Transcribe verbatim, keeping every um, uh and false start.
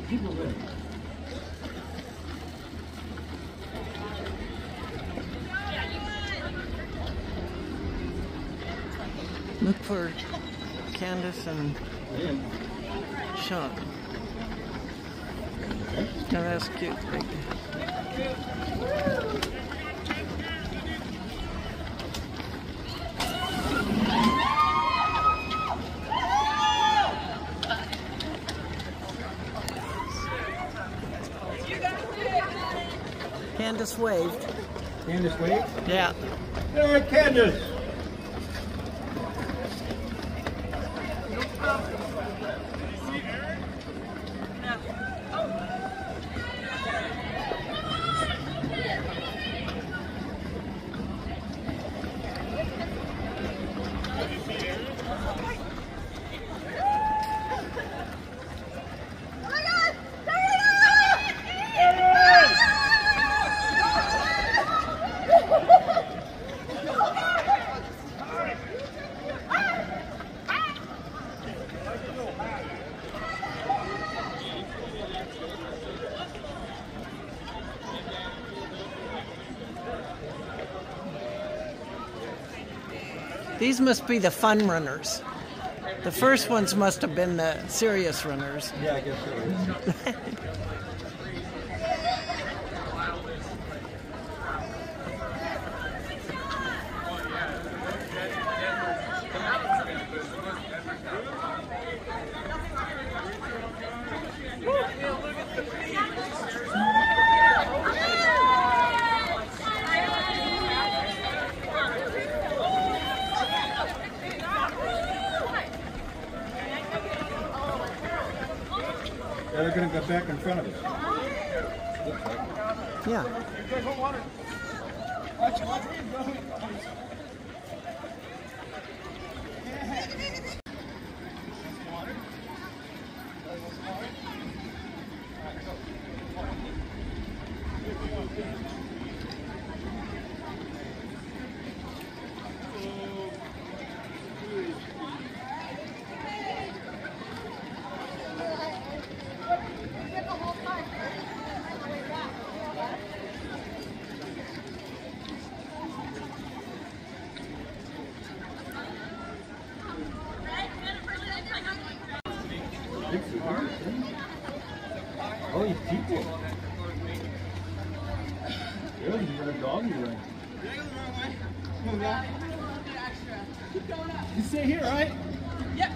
Look for Candace and Sean. Now that's cute. Right there. Candace waved. Candace waved? Yeah. All right, Candace. These must be the fun runners. The first ones must have been the serious runners. Yeah, I guess so. They're going to go back in front of us. Yeah. Oh, you people. Really? You got a dog you run? Did I go the wrong way? Move back. A little bit extra. Keep going up. You stay here, right? Yep.